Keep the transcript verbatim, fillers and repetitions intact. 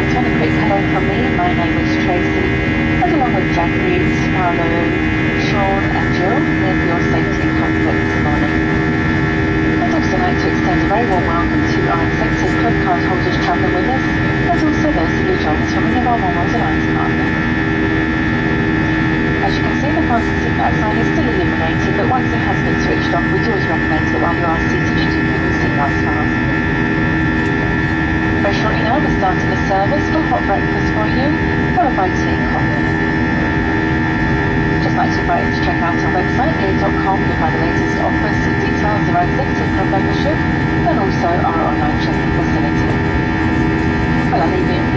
just want a quick hello from me. My name is Tracy, and along with Jackie, Paolo, Sean and Jill, here for your safety and comfort this morning. I'd also like to extend a very warm welcome to our executive club card holders travelling with us, and also those who join us from any of our Monroe's Alliance partners. As you can see, the fasten seatbelt sign is still illuminated, but once it has been switched off, we do always recommend that while you are seated, you do keep your seatbelts fastened. Very shortly now, we're starting the service for hot breakfast for you, followed by tea and coffee. Just like to invite you to check out our website, beer dot com. You'll find the latest offers and details of our executive club membership, and also our online check-in facility. Well, I'll leave you